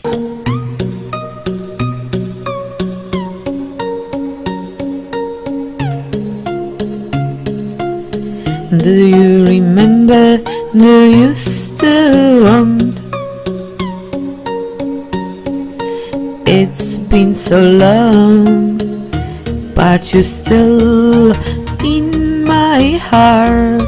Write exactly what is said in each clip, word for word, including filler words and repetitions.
Do you remember? Do you still want? It's been so long, but you're still in my heart.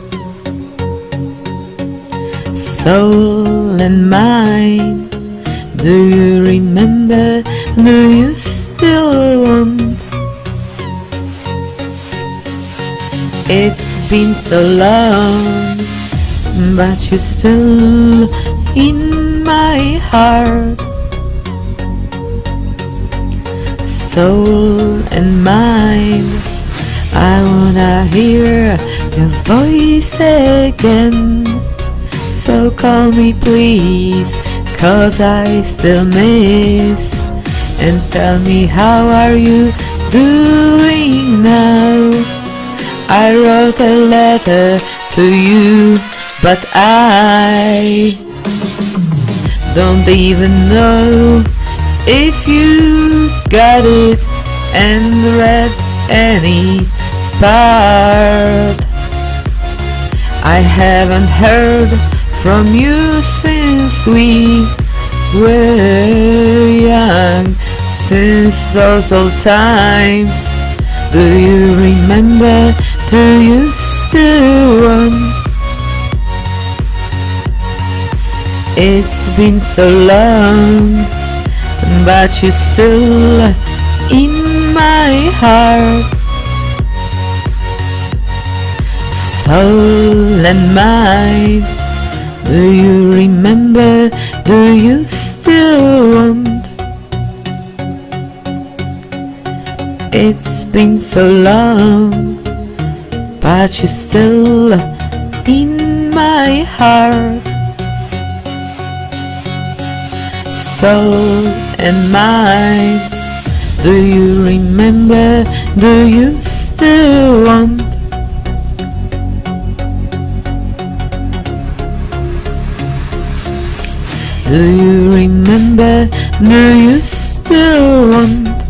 Soul and mind, do you remember? Do you still want? It's been so long, but you're still in my heart. Soul and mind, I wanna hear your voice again. So call me please, cause I still miss. And tell me, how are you doing now? I wrote a letter to you, but I don't even know if you got it and read any part. I haven't heard from you since we were young, since those old times. Do you remember? Do you still want? It's been so long, but you're still in my heart. Soul and mind, do you remember? Do you still want? It's been so long, but you're still in my heart. Soul and mind, do you remember? Do you still want? Do you remember? Do you still want?